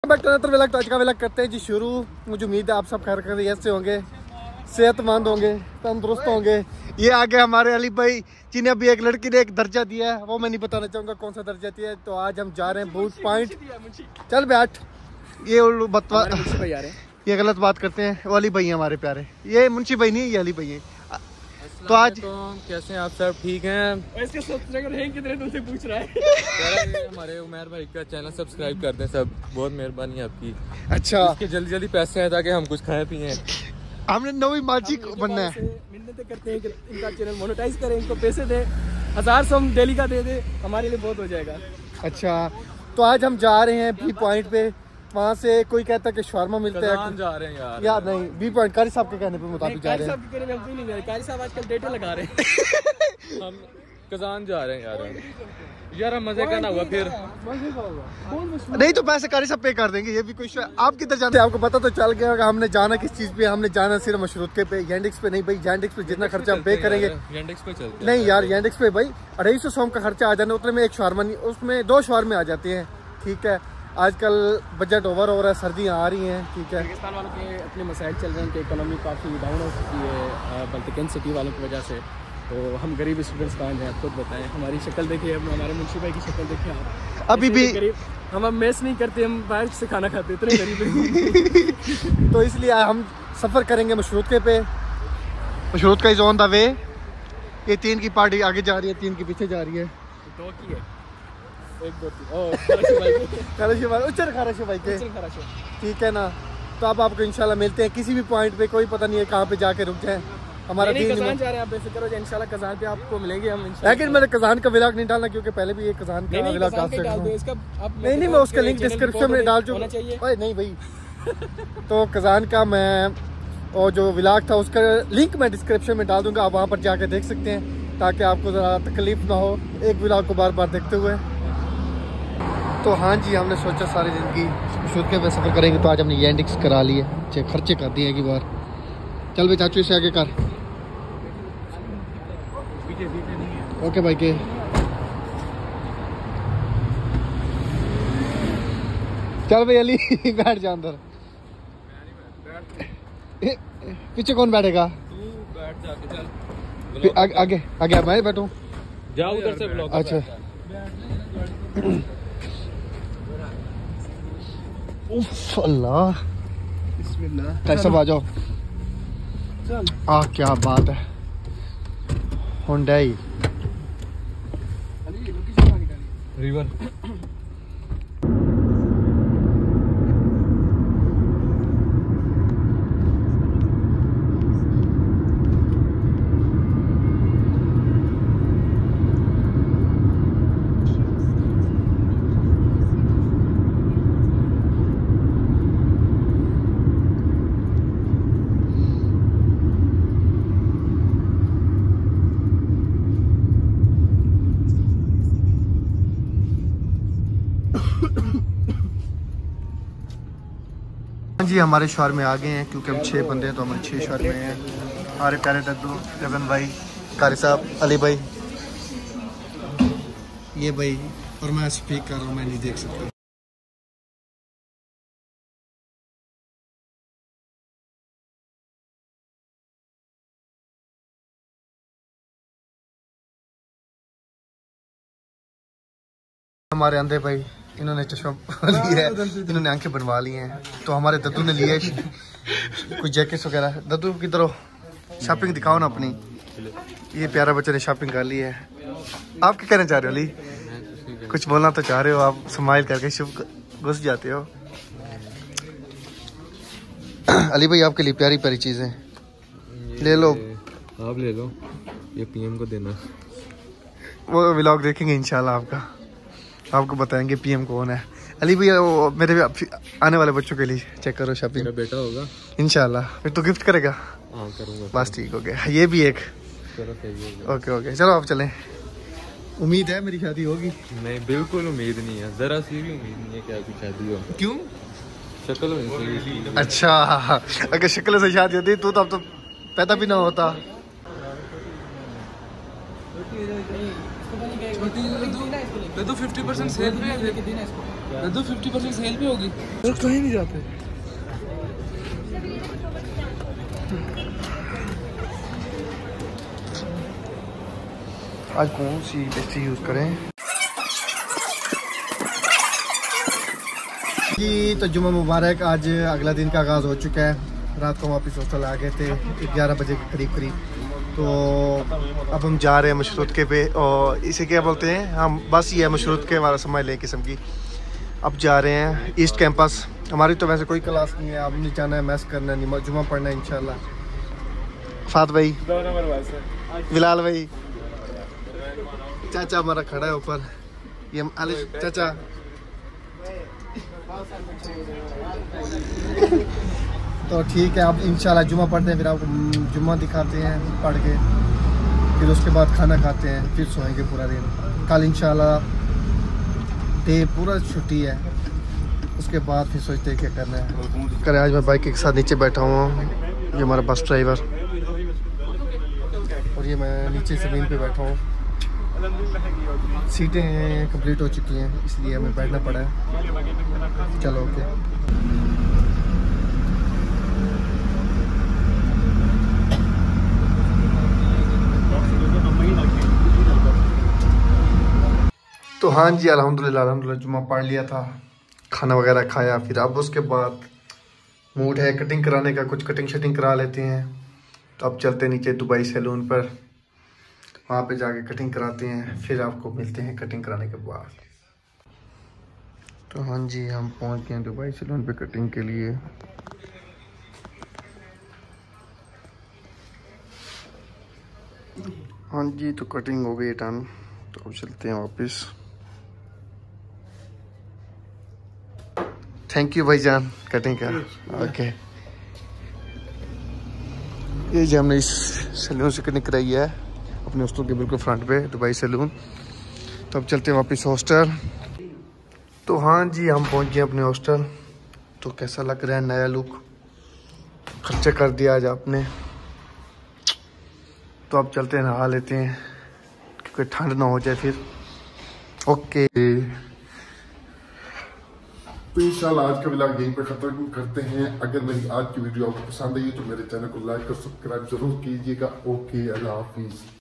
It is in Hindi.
व्लॉग, तो आज का व्लॉग करते हैं जी शुरू। मुझे उम्मीद है आप सब खैरियत से होंगे, सेहतमंद होंगे, तंदुरुस्त होंगे। ये आगे हमारे अली भाई जिन्हें अभी एक लड़की ने एक दर्जा दिया है, वो मैं नहीं बताना चाहूँगा कौन सा दर्जा दिया है। तो आज हम जा रहे हैं बूट पॉइंट। चल बैठ, ये बतवा, ये गलत बात करते हैं। वो अली भाई हैं हमारे प्यारे, ये मुंशी भाई नहीं है, ये अली भाई है। तो आज कैसे हैं आप सब? ठीक हैं? इसके सब्सक्राइबर कितने तुमसे पूछ रहा है। हमारे उमर भाई का चैनल सब्सक्राइब कर दें सब, बहुत मेहरबानी आपकी। अच्छा, इसके जल्दी जल्दी पैसे हैं ताकि हम कुछ खाएं पिए। हमने नवी माजी बनना है, मिन्नतें करते हैं कि इनका चैनल मोनेटाइज करें, इनको पैसे दे, 1000 सौ डेली का दे दे, हमारे लिए बहुत हो जाएगा। अच्छा, तो आज हम जा रहे हैं बी पॉइंट पे। वहाँ से कोई कहता है कि शवारमा मिलता है, जा रहे हैं यार नहीं, बी पॉइंट कारी साहब के कहने पे मुताबिक जा रहे हैं। कारी साहब आजकल डेटे लगा रहे हैं। हम कजान जा रहे हैं यार हम मजे करना हुआ फिर नहीं तो पैसे कारी साहब पे कर देंगे, ये भी कुछ आप किधर जाते हैं आपको पता तो चल गया होगा। हमने जाना किस चीज़ पे, हमने जाना सिर्फ मशरूत पे, येंडिक्स पे नहीं भाई। येंडिक्स पे जितना खर्चा हम पे करेंगे, येंडिक्स पे चलते नहीं यार, येंडिक्स पे भाई 250 सौ का खर्चा आ जाना, उतने में एक शवारमा नहीं, उसमें 2 शवारमे आ जाते हैं। ठीक है, आजकल बजट ओवर हो रहा है, सर्दियाँ आ रही हैं। ठीक है, पाकिस्तान वालों के अपने मसाइल चल रहे हैं कि इकोनॉमी काफ़ी डाउन हो चुकी है बल्कि सिटी वालों की वजह से। तो हम गरीब स्टूडेंट्स कहाँ हैं, आप खुद बताएं। हमारी शक्ल देखिए, हमारे मुंशी भाई की शक्ल देखिए आप, अभी भी हम अब मेस नहीं करते, हम बाहर से खाना खाते, इतने गरीब। तो इसलिए हम सफ़र करेंगे मशरूत के पे। मशरूत का इज ऑन द वे। ये 3 की पार्टी आगे जा रही है, 3 की पीछे जा रही है। 2 की है, 1 2 3 भाई के, ठीक है ना। तो अब आपको इंशाल्लाह मिलते हैं किसी भी पॉइंट पे, कोई पता नहीं है कहाँ पे जाके रुक जाए। हमारा नहीं, कज़ान जा रहे हैं आप बेफिक्र हो जाए, इंशाल्लाह कज़ान पे आपको मिलेंगे हम इंशाल्लाह। लेकिन मैंने कज़ान का व्लॉग नहीं डालना क्योंकि पहले भी ये कज़ान का व्लॉग डाल सकता हूं। नहीं मैं उसका लिंक डिस्क्रिप्शन में डाल दूंगा। नहीं भाई, तो कज़ान का मैं और जो व्लॉग था उसका लिंक मैं डिस्क्रिप्शन में डाल दूंगा, आप वहाँ पर जाके देख सकते हैं ताकि आपको ज़रा तकलीफ ना हो एक व्लॉग को बार बार देखते हुए। तो हाँ जी, हमने सोचा सारी ज़िंदगी मशरूत के पे सफ़र करेंगे, तो आज हमने येंडिक्स करा लिए, खर्चे कर दिए एक बार। चल भाई चाचू इसे आगे कर। ओके भाई के चल भाई अली बैठ जा अंदर। पीछे कौन बैठेगा? तू बैठ जाके चल। आगे आगे मैं बैठूं? जाओ उधर से ब्लॉग। अच्छा उफ अल्लाह, बिस्मिल्लाह। कैसे आ जाओ, क्या बात है। हुंडई रिवर जी। हमारे शहर में आ गए हैं क्योंकि हम 6 बंदे हैं, तो हमारे 6 शहर में हैं। हमारे प्यारे दद्दू, जबन भाई, कारी साहब, अली भाई, ये भाई, और मैं स्पीक कर रहा हूँ, मैं नहीं देख सकता। हमारे अंधे भाई, इन्होंने चश्मा लिया है, इन्होंने आंखें बनवा ली हैं। तो हमारे दद्दू ने लिए कुछ जैकेट्स वगैरह। दद्दू किधर हो, शॉपिंग दिखाओ ना अपनी। ये प्यारा बच्चे ने शॉपिंग कर ली है। आप क्या कहना चाह रहे हो अली? कुछ बोलना तो चाह रहे हो आप, स्माइल करके शुभ घुस जाते हो। अली भाई आपके लिए प्यारी प्यारी चीजें ले लो, आप ले लो, ये पीएम को देना। वो व्लॉग देखेंगे इंशाल्लाह, आपको बताएंगे पीएम कौन है। अली भैया वो मेरे आने वाले बच्चों के लिए चेक करो शॉपिंग। मेरा बेटा होगा इंशाल्लाह, फिर तो गिफ्ट करेगा। हाँ करूँगा। बस ठीक हो गया, ये भी एक। ओके ओके, चलो आप चलें। उम्मीद है मेरी शादी होगी? नहीं बिल्कुल उम्मीद नहीं है, जरा सी भी उम्मीद नहीं है कि आपकी शादी हो। क्यों? शक्ल। अच्छा, अगर शक्ल से शादी होती तो अब तो पैदा भी ना होता। तो 50% सेल पे है, तो 50% सेल पे होगी, तो कहीं नहीं जाते। आज कौन सी टैक्सी यूज़ करें? जी तो जुम्मा मुबारक। आज अगला दिन का आगाज़ हो चुका है। रात को वापस हॉस्टल आ गए थे 11 बजे के करीब। तो अब हम जा रहे हैं मशरूतके पे, और इसे क्या बोलते हैं हम, बस ये है मशरूतके वाला समझ लें किस्म की। अब जा रहे हैं ईस्ट कैंपस। हमारी तो वैसे कोई क्लास नहीं है, अब नहीं जाना है, मैस करना है, जुम्मा पढ़ना है इंशाल्लाह। फात भाई, बिलाल भाई, चाचा हमारा खड़ा है ऊपर, ये आलिश चाचा। तो ठीक है, अब इंशाल्लाह जुम्मा पढ़ते हैं, फिर आपको जुम्मा दिखाते हैं पढ़ के, फिर उसके बाद खाना खाते हैं, फिर सोएंगे पूरा दिन। कल इंशाल्लाह डे पूरा छुट्टी है, उसके बाद फिर सोचते हैं क्या करना है करें। आज मैं बाइक के साथ नीचे बैठा हुआ हूँ, ये हमारा बस ड्राइवर, और ये मैं नीचे ज़मीन पे बैठा हूँ। सीटें कंप्लीट हो चुकी हैं, इसलिए हमें बैठना पड़ा है। चलो ओके। तो हाँ जी, अल्हम्दुलिल्लाह जुम्मा पढ़ लिया था, खाना वगैरह खाया, फिर अब उसके बाद मूड है कटिंग कराने का, कुछ कटिंग शटिंग करा लेते हैं। तो अब चलते हैं नीचे दुबई सैलून पर, वहाँ पे जाके कटिंग कराते हैं, फिर आपको मिलते हैं कटिंग कराने के बाद। तो हाँ जी, हम पहुँच गए हैं दुबई सैलून पे कटिंग के लिए। हाँ जी, तो कटिंग हो गई डन, तो अब चलते हैं वापस। थैंक यू भाईजान कटिंग का। ओके, ये जो हमने इस सैलून से कटिंग कराई है अपने हॉस्टल के बिल्कुल फ्रंट पे, दुबई सैलून। तो अब चलते हैं वापस हॉस्टल। तो हाँ जी, हम पहुंच गए अपने हॉस्टल। तो कैसा लग रहा है नया लुक, खर्चा कर दिया आज आपने। तो अब चलते हैं नहा लेते हैं, क्योंकि ठंड ना हो जाए फिर। ओके, तो इंशाल्लाह आज का व्लॉग यहीं पे ख़त्म करते हैं। अगर मेरी आज की वीडियो आपको पसंद आई तो मेरे चैनल को लाइक और सब्सक्राइब जरूर कीजिएगा। ओके, अल्लाह हाफिज़।